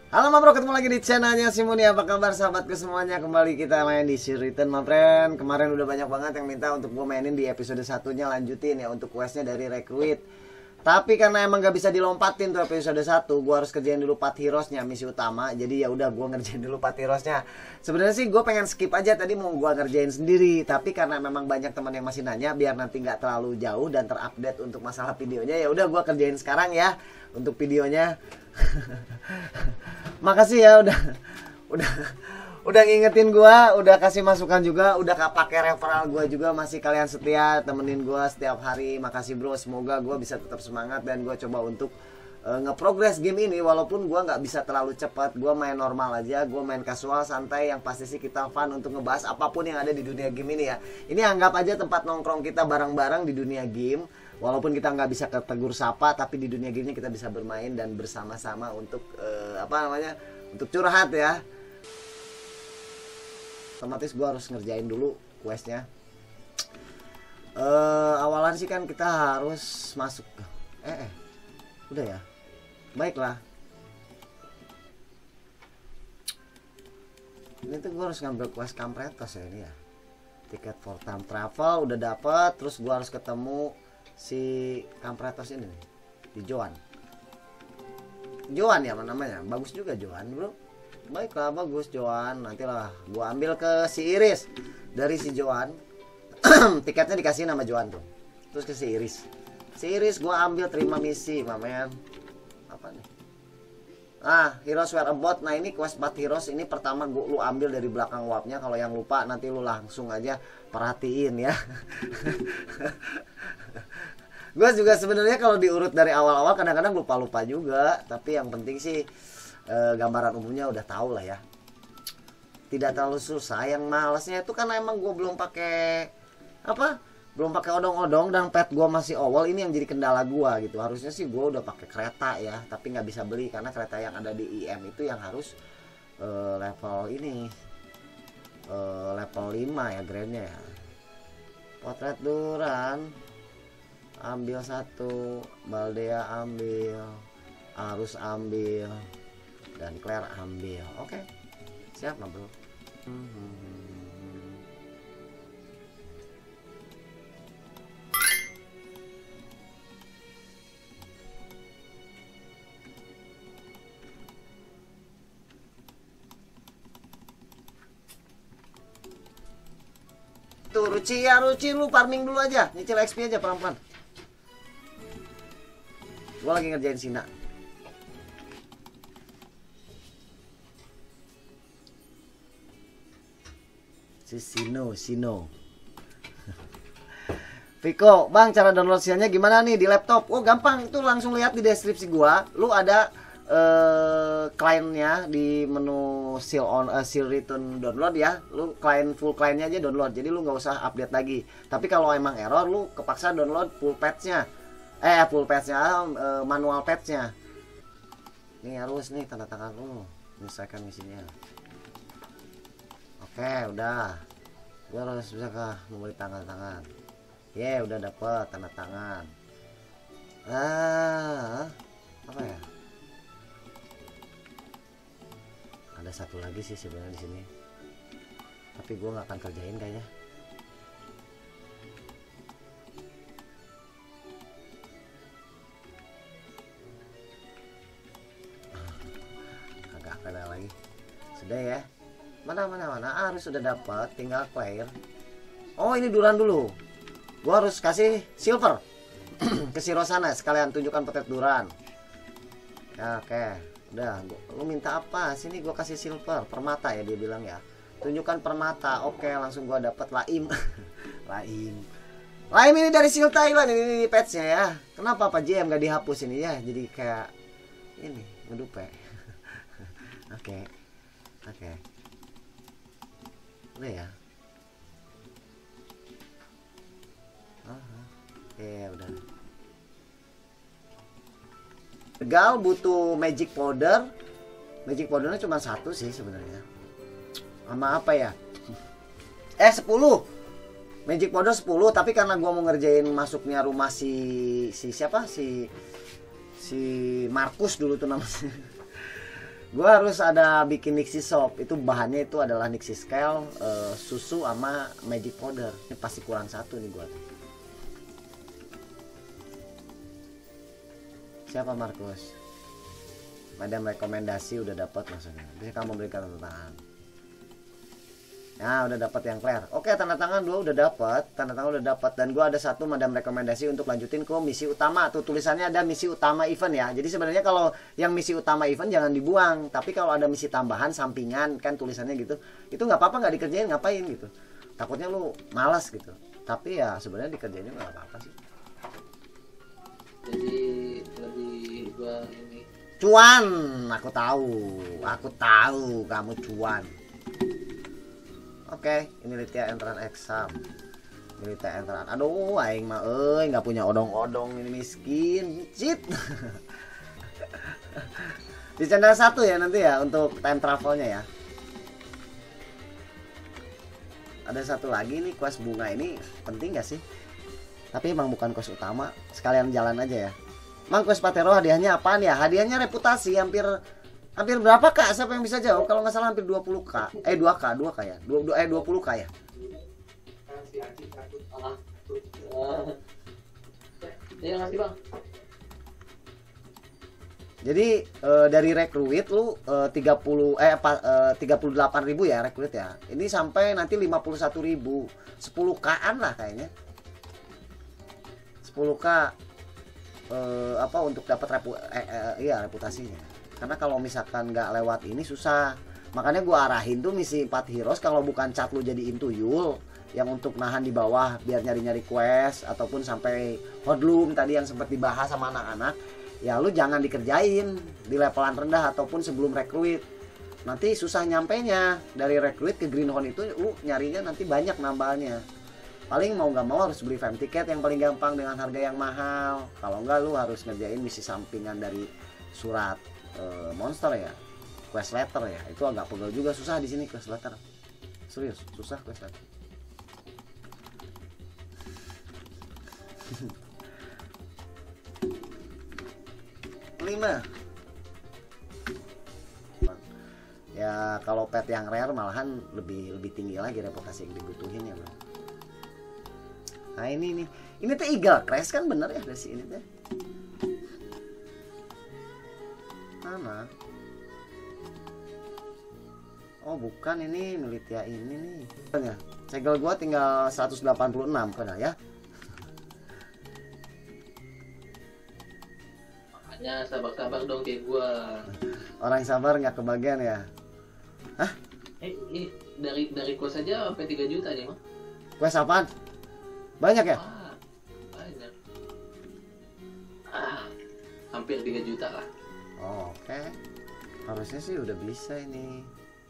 Halo ma bro, ketemu lagi di channelnya Simoni. Apa kabar sahabatku semuanya? Kembali kita main di Shiritan ma friend. Kemarin udah banyak banget yang minta untuk gue mainin di episode satunya, lanjutin ya untuk questnya dari Recruit. Tapi karena emang gak bisa dilompatin tuh episode 1, gue harus kerjain dulu 4 heroesnya, misi utama. Jadi ya udah gue ngerjain dulu 4 heroesnya. Sebenarnya sih gue pengen skip aja, tadi mau gue ngerjain sendiri. Tapi karena memang banyak teman yang masih nanya, biar nanti nggak terlalu jauh dan terupdate untuk masalah videonya, ya udah gue kerjain sekarang ya untuk videonya. Makasih ya udah udah ngingetin gua, udah kasih masukan juga, udah pakai referral gua juga, masih kalian setia temenin gua setiap hari. Makasih bro, semoga gua bisa tetap semangat dan gua coba untuk ngeprogres game ini walaupun gua nggak bisa terlalu cepat. Gua main normal aja, gua main casual santai, yang pasti sih kita fun untuk ngebahas apapun yang ada di dunia game ini ya. Ini anggap aja tempat nongkrong kita bareng-bareng di dunia game. Walaupun kita nggak bisa ketegur sapa, tapi di dunia gamenya kita bisa bermain dan bersama-sama untuk untuk curhat ya. Otomatis gue harus ngerjain dulu questnya. Awalan sih kan kita harus masuk. Udah ya. Baiklah. Ini tuh gue harus ngambil quest Kampretos ya ini ya. Tiket for time travel udah dapet, terus gue harus ketemu si Kampretos ini nih di Joan ya namanya, bagus juga Joan bro. Baiklah, bagus Joan, nantilah gua ambil ke si Iris dari si Joan. Tiketnya dikasih nama Joan tuh, terus ke si Iris gua ambil, terima misi mamen. Apa nih, Heroes Where About. Nah ini quest 4 heroes ini pertama lu ambil dari belakang wapnya. Kalau yang lupa nanti lu langsung aja perhatiin ya. Gue juga sebenarnya kalau diurut dari awal-awal kadang-kadang lupa-lupa juga, tapi yang penting sih gambaran umumnya udah tahu lah ya. Tidak terlalu susah. Yang malesnya itu karena emang gue belum pakai odong-odong dan pet gue masih awal. Ini yang jadi kendala gue gitu. Harusnya sih gue udah pakai kereta ya, tapi nggak bisa beli karena kereta yang ada di IM itu yang harus level ini level 5 ya grandnya ya. Potret Duran ambil 1, Baldea ambil, Arus ambil, dan Claire ambil. Oke, siap nggak bro? Tuh Ruci lu farming dulu aja, nyicil XP aja pelan-pelan. Gue lagi ngerjain Sina. Si Sino. Viko, bang cara download silnya gimana nih di laptop? Oh gampang, tuh langsung lihat di deskripsi gua. Lu ada kliennya di menu seal return download ya. Lu full kliennya aja download. Jadi lu nggak usah update lagi. Tapi kalau emang error, lu kepaksa download full patchnya. Manual patchnya. Ini harus nih tanda tangan lu menyelesaikan misinya. Oke, udah. Gue harus bisa memberi tanda tangan. Udah dapet tanda tangan. Apa ya? Ada satu lagi sih sebenarnya di sini. Tapi gue nggak akan kerjain kayaknya. Ada lagi sudah ya, mana harus sudah dapat, tinggal clear. Oh ini Duran dulu, gua harus kasih silver ke si Rosana sekalian tunjukkan potret Duran ya. Oke udah, lu minta apa sini, gua kasih silver permata ya, dia bilang ya tunjukkan permata. Oke langsung gua dapat Laim. Laim ini dari Seal Thailand, ini patchnya ya. Kenapa Pak JM gak dihapus ini ya, jadi kayak ini ngedupe. Oke. Udah ya. Udah. Gal butuh magic powder. Magic powdernya cuma 1 sih sebenarnya. Sama apa ya? 10. Magic powder 10, tapi karena gua mau ngerjain masuknya rumah si siapa? Si Markus dulu tuh namanya. Gua harus ada bikin Nixie Shop. Itu bahannya itu adalah Nixie Scale, susu sama magic powder. Ini pasti kurang satu nih gua. Siapa Markus? Madam rekomendasi udah dapat maksudnya. Bisa kamu berikan tanda tangan. Nah, udah dapat yang clear. Oke, tanda tangan dua udah dapat, tanda tangan udah dapat dan gua ada satu madam rekomendasi untuk lanjutin ke misi utama. Tuh tulisannya ada misi utama event ya. Jadi sebenarnya kalau yang misi utama event jangan dibuang, tapi kalau ada misi tambahan sampingan kan tulisannya gitu, itu nggak apa-apa nggak dikerjain ngapain gitu. Takutnya lu malas gitu. Tapi ya sebenarnya dikerjainnya nggak apa-apa sih. Jadi lebih gua ini. Cuan, aku tahu kamu cuan. Oke, ini Litya entran exam. Litya entran. Aduh, aing mah nggak punya odong-odong, ini miskin. Cit. Di channel 1 ya nanti ya untuk time travelnya ya. Ada satu lagi nih, quest bunga ini penting gak sih? Tapi emang bukan quest utama, sekalian jalan aja ya. Mang quest Patero hadiahnya apaan ya? Hadiahnya reputasi hampir berapa kak? Siapa yang bisa jawab? Kalau nggak salah hampir 20k. 2k ya. 20k ya. Iya ngasih bang. Jadi dari recruit lu 38.000 ya recruit ya. Ini sampai nanti 51.000. 10k-an lah kayaknya. 10k untuk dapat reputasinya. Karena kalau misalkan nggak lewat ini susah. Makanya gue arahin tuh misi 4 heroes kalau bukan cat lu jadiin tuyul yang untuk nahan di bawah biar nyari-nyari quest ataupun sampai hodloom tadi yang sempat dibahas sama anak-anak, ya lu jangan dikerjain di levelan rendah ataupun sebelum recruit. Nanti susah nyampainya. Dari recruit ke Greenhorn itu lu nyarinya nanti banyak nambahnya. Paling mau nggak mau harus beli fam tiket yang paling gampang dengan harga yang mahal. Kalau nggak lu harus ngerjain misi sampingan dari surat monster ya, quest letter ya. Itu agak pegel juga, susah di sini quest letter. Serius, susah quest letter. Lima. Ya kalau pet yang rare malahan lebih tinggi lagi reputasi yang dibutuhin ya bro. Nah ini tuh Eagle Crash kan bener ya dari ini teh. Mana? Oh bukan, ini milik ya ini nih. Segel gua tinggal 186 kan ya. Makanya sabar-sabar dong kayak gua. Orang sabar nggak kebagian ya. Hah? Dari quest aja sampai 3 juta nih mah. Quest apaan? Banyak ya? Banyak. Hampir 3 juta lah. Oh, oke. Harusnya sih udah bisa ini.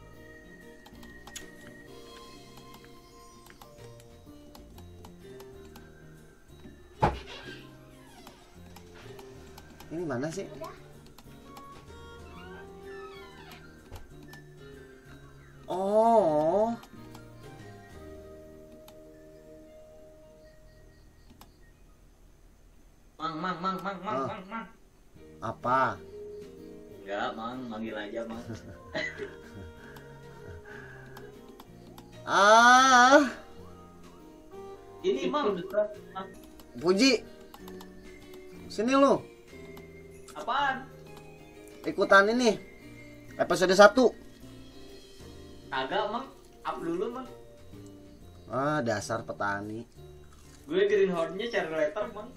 Ini mana sih? Oh. Mang. Apa? Enggak, Mang, manggil aja, Mang. Ini, Mang. Puji. Sini lu. Apaan? Ikutan ini. Episode 1. Agak, Mang. Up dulu, Mang. Dasar petani. Gue Greenhorn-nya cari letter, Mang.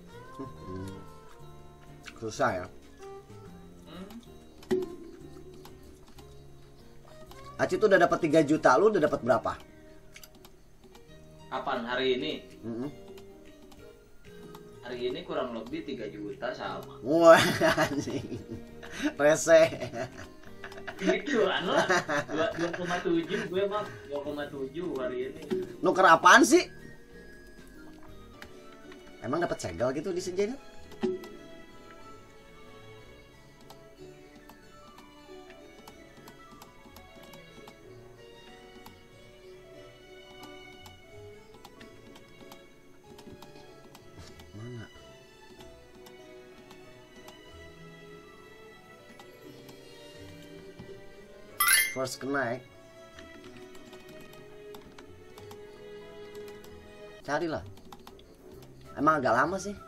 Susah ya. Aci tuh udah dapat 3 juta, lu udah dapat berapa? Kapan hari ini? Hari ini kurang lebih 3 juta sama. Wah, anjing. Rese. Gituan lah. 2,7 gue mah 2,7 hari ini. Nuker apaan sih? Emang dapat segel gitu di sejenis? Mana? first connect. Carilah. Emang agak lama sih.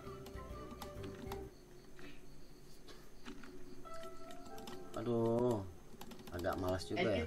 Aduh, agak malas juga ya.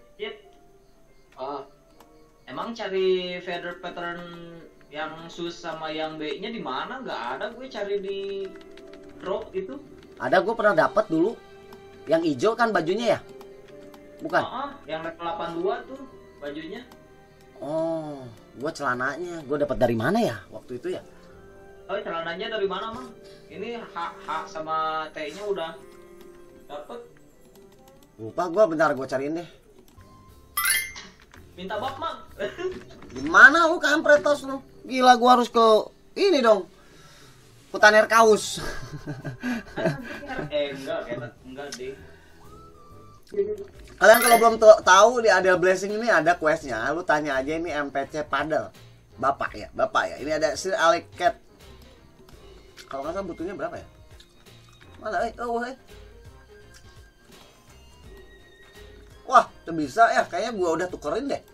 Oh, emang cari feather pattern yang sus sama yang B-nya di mana? Nggak ada, gue cari di drop itu. Ada, gue pernah dapat dulu. Yang hijau kan bajunya ya? Bukan? Yang level 82 tuh bajunya. Oh, gue celananya. Gue dapat dari mana ya waktu itu ya? Oh, celananya dari mana, Mang? Ini H sama T-nya udah dapet. Lupa gue, bentar gue cariin deh. Minta bab, Mang. Gimana lu kampretos lu? Gila, gue harus ke ini dong. Kutaner kaus. Enggak deh. Kalian kalau belum tahu di Adel Blessing ini ada questnya, lu tanya aja ini MPC Paddle. Bapak ya. Ini ada Sir Alec Cat. Kalau nggak salah butuhnya berapa ya? Mana? Wah, udah bisa ya. Kayaknya gua udah tukerin deh.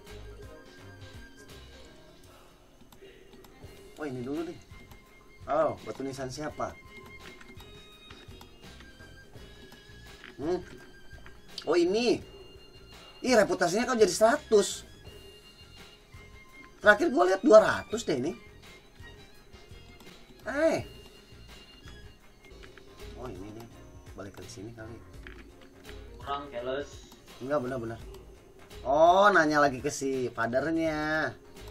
Oh, ini dulu deh. Oh, batu nisan siapa? Oh, ini. Ih, reputasinya kau jadi 100. Terakhir gue lihat 200 deh ini. Oh, ini nih. Balik ke sini kali. Kurang keles. Enggak, benar-benar. Oh, nanya lagi ke si fathernya.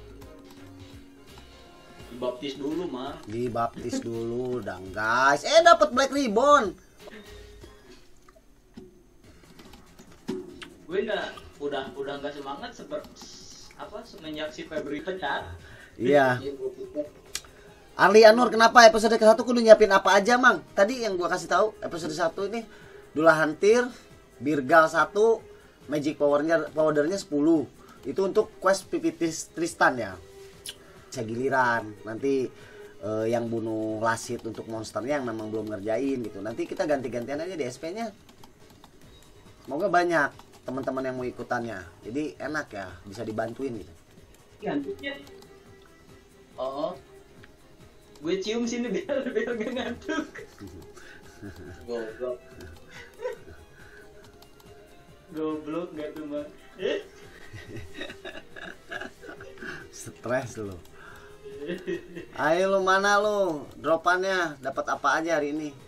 Dibaptis dulu, Mang. Dibaptis dulu, dong guys. Dapat black ribbon. Gue udah nggak semangat semenjak si Febri pecat. Iya. Arli Anur, kenapa episode ke-1 kudu nyiapin apa aja, Mang? Tadi yang gua kasih tahu episode 1 ini Dula Hantir, Birgal 1, Magic powdernya 10. Itu untuk quest PPT Tristan ya. Bisa giliran nanti yang bunuh Lasit untuk monsternya yang memang belum ngerjain gitu. Nanti kita ganti-gantian aja di SP-nya. Semoga banyak teman-teman yang mau ikutannya, jadi enak ya, bisa dibantuin gitu. Ngantuknya? Oh, gue cium sini biar gak ngantuk. Goblok gak tuh, Mang? Stres lu. Ayo lu, mana lu? Dropannya dapat apa aja hari ini?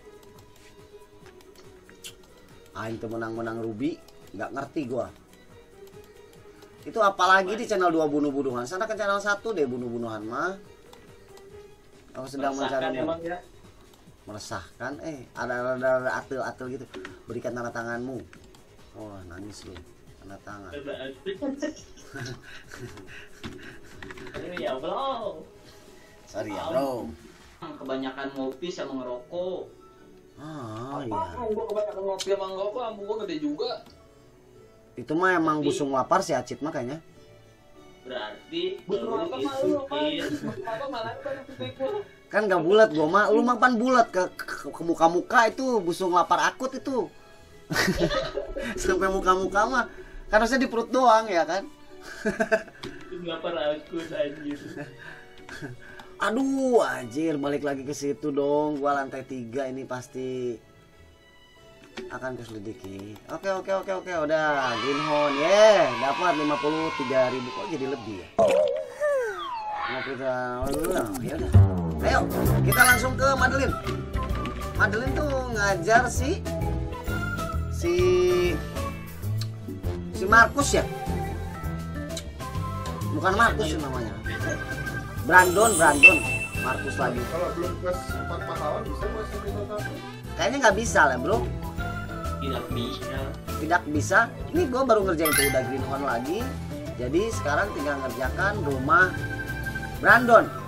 Aing tuh menang-menang Ruby. Nggak ngerti gua. Itu apalagi di channel 2 bunuh-bunuhan. Sana ke channel 1 deh bunuh-bunuhan mah. Aku sedang mencari ya? meresahkan. Ada atil-atil gitu. Berikan tanda tanganmu. Oh, nangis lu. Tanda tangan. Ya bro. Sorry ya bro. Kebanyakan ngopi sama ngerokok. Iya. Gua kebanyakan ngopi sama ngerokok, ambu gua gede juga. Itu mah emang busung lapar si Acit mah kayaknya. Berarti busung apa malu kan gak bulat gua mah, lu mah pan bulat ke muka-muka itu busung lapar akut itu. Sampai muka-muka mah kan harusnya di perut doang ya kan. Lapar akut anjir. Aduh anjir, balik lagi ke situ dong. Gua lantai 3 ini pasti akan keselidiki. Oke, udah greenhorn dapat 53.000. Kok jadi lebih ya? 50. Ya udah. Ayo, kita langsung ke Madeline. Madeline tuh ngajar si Markus ya? Bukan Markus ya namanya. Brandon. Markus lagi. Kalau belum plus 4 pahlawan bisa mas episode 1? Kayaknya nggak bisa lah bro. Tidak bisa. Ini gue baru ngerjain tuh udah greenhorn lagi. Jadi sekarang tinggal ngerjakan rumah Brandon.